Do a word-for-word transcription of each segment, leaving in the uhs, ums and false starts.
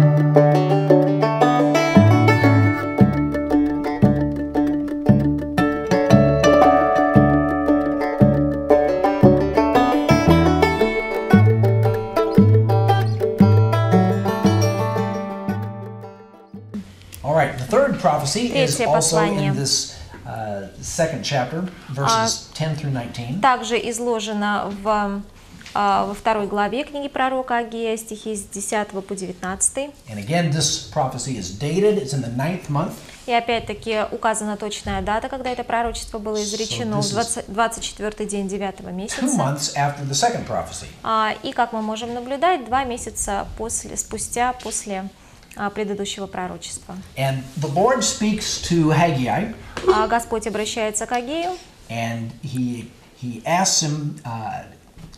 Третье послание uh, chapter, ten through nineteen. Также изложено в, uh, во второй главе книги пророка Агея, стихи с десятого по девятнадцатый. And again, this prophecy is dated. It's in the ninth month. И опять-таки указана точная дата, когда это пророчество было изречено, so в двадцать четвёртый день девятого месяца. Two months after the second prophecy. Uh, и, как мы можем наблюдать, два месяца после, спустя после предыдущего пророчества. And the Lord speaks to Haggai. Господь обращается к Агею. And he he asks him uh,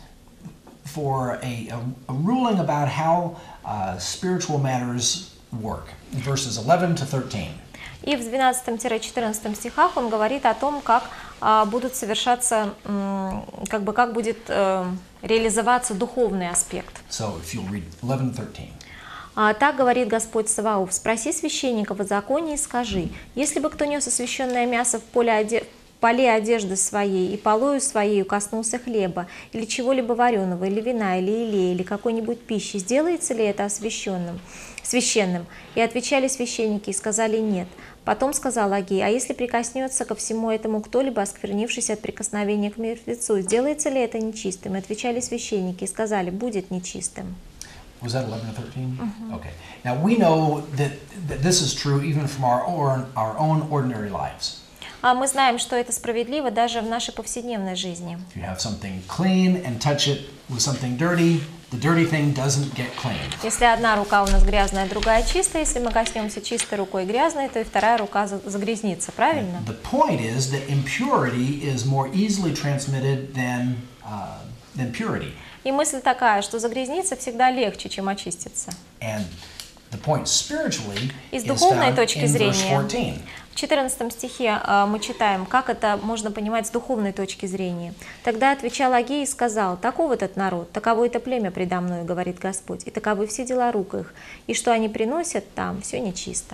for a, a, a ruling about how uh, spiritual matters work. In verses eleven to thirteen. И в двенадцатом-четырнадцатом стихах он говорит о том, как а, будут совершаться, м, как бы как будет э, реализоваться духовный аспект. So if you'll read eleven thirteen. Так говорит Господь Саваоф: спроси священника в законе и скажи, если бы кто нес освященное мясо в поле, оде... в поле одежды своей и полою своей коснулся хлеба, или чего-либо вареного, или вина, или илея, или какой-нибудь пищи, сделается ли это освященным, священным? И отвечали священники и сказали нет. Потом сказал Агей: а если прикоснется ко всему этому кто-либо, осквернившись от прикосновения к мертвецу, сделается ли это нечистым? И отвечали священники и сказали: будет нечистым. Was that eleven or thirteen? Mm-hmm. Okay. Now we know that, that this is true even from our own, our own ordinary lives. А мы знаем, что это справедливо даже в нашей повседневной жизни. If you have something clean and touch it with something dirty, the dirty thing doesn't get clean. Если одна рука у нас грязная, другая чистая, если мы коснемся чистой рукой грязной, то и вторая рука загрязнится, правильно? The point is that impurity is more easily transmitted than uh, than purity. И мысль такая, что загрязниться всегда легче, чем очиститься. And the point spiritually И с духовной is точки found in verse зрения, fourteen. в четырнадцатом стихе uh, мы читаем, как это можно понимать с духовной точки зрения. Тогда отвечал Агей и сказал: таков этот народ, таково это племя предо мною, говорит Господь, и таковы все дела рук их, и что они приносят там, все нечисто.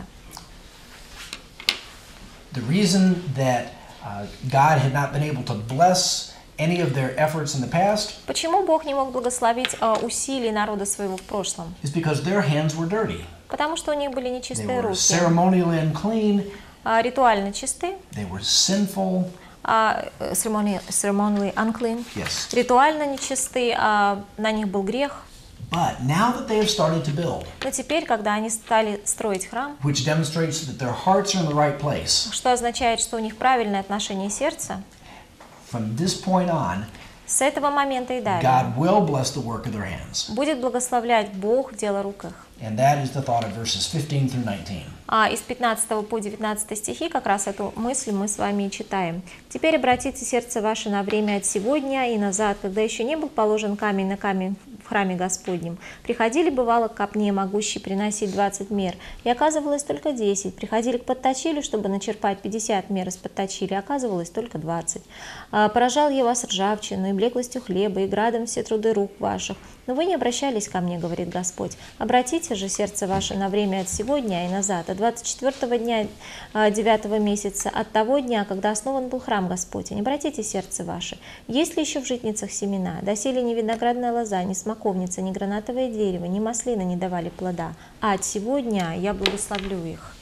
The reason that uh, God had not been able to bless any of their efforts in the past, почему Бог не мог благословить uh, усилий народа своего в прошлом? Is because their hands were dirty. Потому что у них были They нечистые were руки. ceremonially unclean. Uh, ритуально чисты. They were sinful. Uh, ceremonially, ceremonially unclean. Yes. Ритуально нечисты, uh, на них был грех. But now that they have started to build, Но теперь, когда они стали строить храм, which demonstrates that their hearts are in the right place, что означает, что у них правильное отношение сердца, from this point on, с этого момента и далее God will bless the work of their hands. будет благословлять Бог дело рук их. And that is the thought of verses fifteen through nineteen. А из пятнадцатого по девятнадцатый стихи как раз эту мысль мы с вами и читаем. «Теперь обратите сердце ваше на время от сегодня и назад, когда еще не был положен камень на камень в храме Господнем. Приходили, бывало, к копне, могущей приносить двадцать мер, и оказывалось только десять. Приходили к подточилю, чтобы начерпать пятьдесят мер из подточили, оказывалось только двадцать. Поражал я вас ржавчиной, блеклостью хлеба и градом все труды рук ваших. Но вы не обращались ко мне, говорит Господь. Обратите же сердце ваше на время от сегодня и назад, от двадцать четвёртого дня девятого месяца, от того дня, когда основан был храм Господень. Обратите сердце ваше. Есть ли еще в житницах семена? Доселе ни виноградная лоза, ни смоковница, ни гранатовое дерево, ни маслина не давали плода. А от сегодня я благословлю их».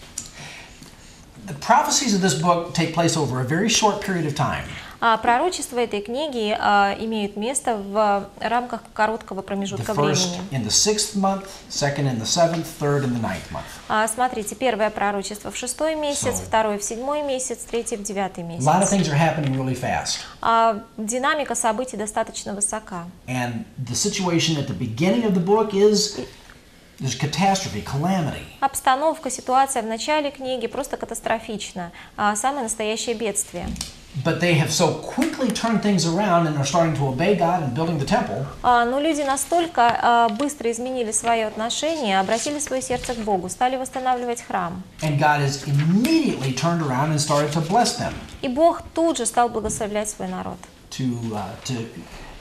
The prophecies of this book take place over a very short period of time. А пророчества этой книги а, имеют место в рамках короткого промежутка времени. In the sixth month, second in the seventh, third in the ninth month. А, смотрите, первое пророчество в шестой месяц, so, второе в седьмой месяц, третье в девятый месяц. A lot of things are happening really fast. А, динамика событий достаточно высока. And the situation at the beginning of the book is there's catastrophe, calamity. Обстановка, ситуация в начале книги просто катастрофична, а, самое настоящее бедствие. But they have so quickly turned things around and are starting to obey God and building the temple. А, но люди настолько а, быстро изменили свое отношение, обратили свое сердце к Богу, стали восстанавливать храм. And God has immediately turned around and started to bless them. И Бог тут же стал благословлять свой народ. To, uh, to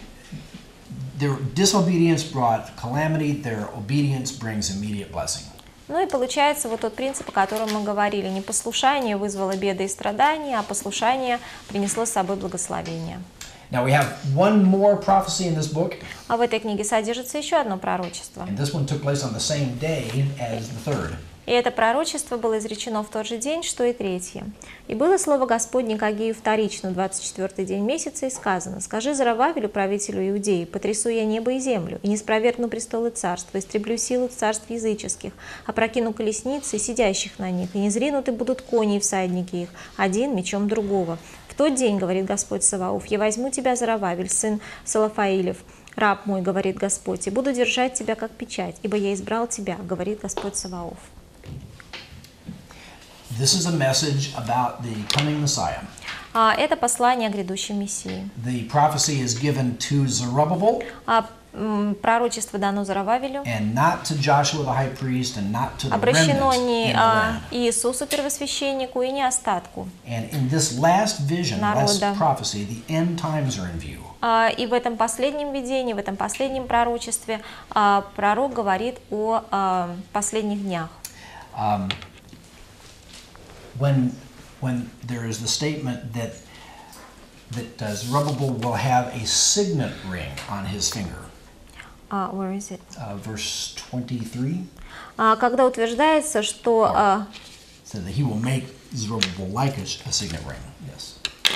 their disobedience brought calamity, their obedience brings immediate blessing. Ну и получается вот тот принцип, о котором мы говорили. Непослушание вызвало беды и страдания, а послушание принесло с собой благословение. Now we have one more prophecy in this book, А в этой книге содержится еще одно пророчество. and this one took place on the same day as the third. И это пророчество было изречено в тот же день, что и третье. «И было слово Господне к Агею вторично, двадцать четвёртый день месяца, и сказано: скажи Зоровавелю, правителю Иудеи, потрясу я небо и землю, и не спровергну престолы царства, истреблю силу царств языческих, опрокину колесницы и сидящих на них, и не зринуты будут кони и всадники их, один мечом другого. В тот день, говорит Господь Саваоф, я возьму тебя, Зоровавель, сын Салафаилев, раб мой, говорит Господь, и буду держать тебя как печать, ибо я избрал тебя, говорит Господь Саваоф». This is a message about the coming Messiah. А, Это послание о грядущем Мессии. The prophecy is given to Zerubbabel А, м, Пророчество дано Зоровавелю. and not to Joshua the high priest and not to the Обращено remnant не in the а, land. Иисусу первосвященнику и не остатку. And in this last vision, last Народа. prophecy, the end times are in view. А, И в этом последнем видении, в этом последнем пророчестве а, пророк говорит о а, последних днях. Um, when when there is the statement that that uh, Zerubbabel will have a signet ring on his finger, А, where is it? uh, verse twenty-three, А, Когда утверждается, что а, said that he will make Zerubbabel like a, a signet ring. Yes.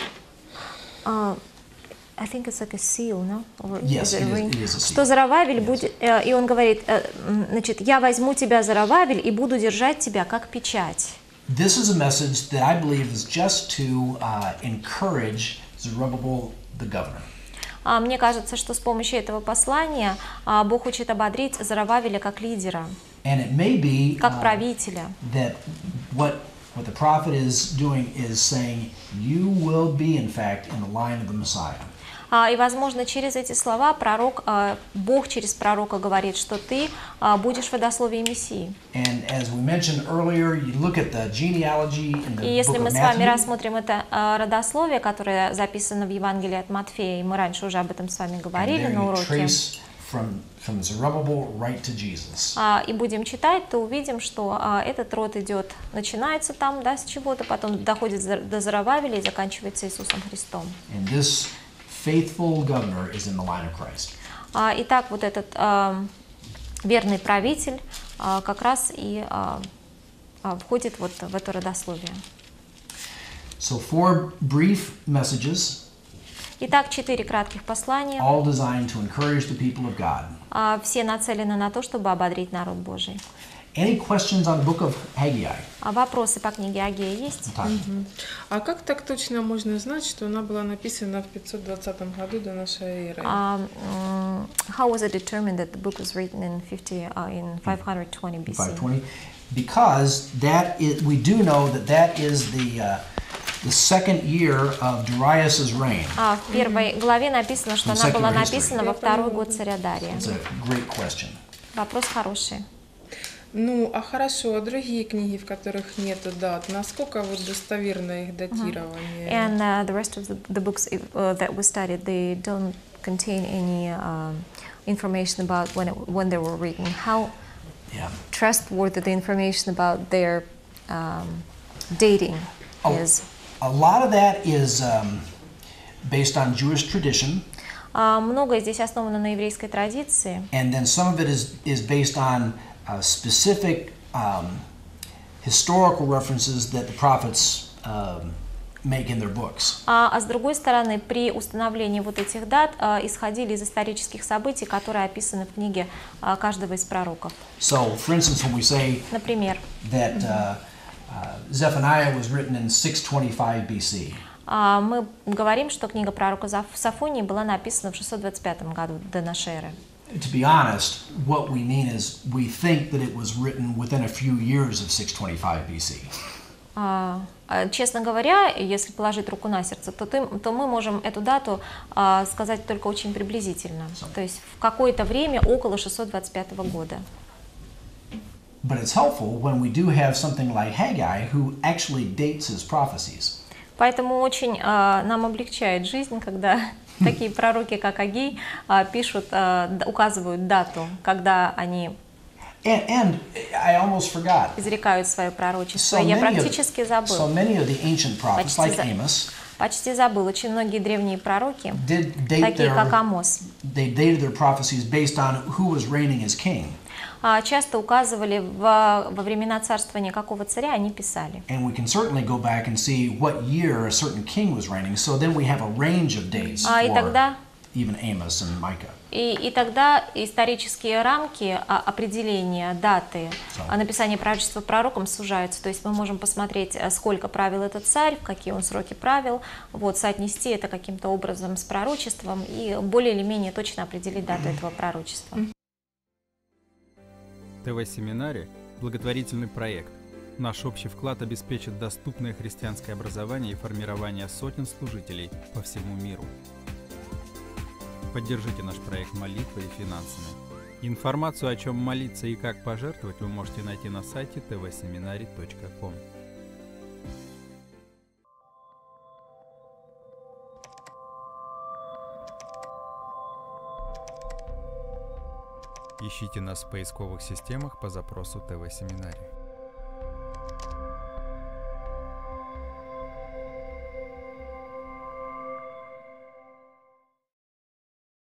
а, I think it's like a seal, no? Or Yes, is it a it is- ring? it is a seal. Что Зоровавель будет, э, и он говорит, э, м, значит, я возьму тебя, Зоровавель, и буду держать тебя как печать. This is a message that I believe is just to uh, encourage Zerubbabel, the governor. А, Мне кажется, что с помощью этого послания а, Бог хочет ободрить Зоровавеля как лидера, And it may be как uh, правителя. that what what the prophet is doing is saying, you will be, in fact, in the line of the Messiah. А, И, возможно, через эти слова пророк, а, Бог через пророка говорит, что ты а, будешь в родословии Мессии. And as we mentioned earlier, you look at the genealogy in И the если book мы of с вами Matthew, рассмотрим это а, родословие, которое записано в Евангелии от Матфея, и мы раньше уже об этом с вами and говорили there на you уроке, trace from, from Zerubbabel right to Jesus. а, и будем читать, то увидим, что а, этот род идет, начинается там, да, с чего-то, потом доходит за- до Зоровавеля и заканчивается Иисусом Христом. And this faithful governor is in the line of Christ. А, Итак, вот этот а, верный правитель а, как раз и а, а, входит вот в это родословие. So four brief messages, Итак, четыре кратких послания, all designed to encourage the people of God. а, все нацелены на то, чтобы ободрить народ Божий. Any questions on the book of Haggai? А вопросы по книге Агея есть? Natasha? А как так точно можно знать, что она была написана в пятьсот двадцатом году до нашей эры? А, м, how was it determined that the book was written in fifty uh, in five twenty B C? five twenty, because that is, we do know that that is the uh, the second year of Darius's reign. А, в первой главе написано, что In она была secular history. написана во второй год царя Дария. It's a great question. Вопрос хороший. Ну, а хорошо, а другие книги, в которых нету дат, насколько вот достоверно их датирование? And uh, the rest of the, the books uh, that we studied, they don't contain any um, information about when it, when they were written. How Yeah. trustworthy the information about their um, dating Oh. is. A lot of that is um, based on Jewish tradition, А, Многое здесь основано на еврейской традиции, and then some of it is is based on uh, specific um, historical references that the prophets um, make in their books. а, а с другой стороны, при установлении вот этих дат а, исходили из исторических событий, которые описаны в книге а, каждого из пророков. So, for instance, when we say Например, that uh, uh, Zephaniah was written in six twenty-five B C, а, мы говорим, что книга пророка Заф- Сафонии была написана в шестьсот двадцать пятом году до нашей эры. to be honest, what we mean is we think that it was written within a few years of six twenty-five B C. А, а, Честно говоря, если положить руку на сердце, то, ты- то мы можем эту дату а, сказать только очень приблизительно, то есть в какое-то время около шестьсот двадцать пятого года. But it's helpful when we do have something like Haggai who actually dates his prophecies. Поэтому очень а, нам облегчает жизнь, когда такие пророки, как Агей, а, пишут, а, д- указывают дату, когда они And, and I almost forgot. изрекают свое пророчество. So Я many, практически of, so забыл. many of the ancient prophets, Почти like за- Amos, Почти забыл. Очень многие древние пророки, did date такие как their, Амос, they dated their prophecies based on who was reigning as king. а, часто указывали в- во времена царствования какого царя, они писали. And we can certainly go back and see what year a certain king was reigning. So then we have a range of dates А, и for тогда even Amos and Micah. И, и тогда исторические рамки а, определения даты а, написания пророчества пророком сужаются. То есть мы можем посмотреть, а, сколько правил этот царь, в какие он сроки правил, вот, соотнести это каким-то образом с пророчеством и более или менее точно определить дату этого пророчества. ТВ-семинарий – благотворительный проект. Наш общий вклад обеспечит доступное христианское образование и формирование сотен служителей по всему миру. Поддержите наш проект молитвой и финансами. Информацию, о чем молиться и как пожертвовать, вы можете найти на сайте тэ вэ семинарий точка ком. Ищите нас в поисковых системах по запросу ТВ-семинарий.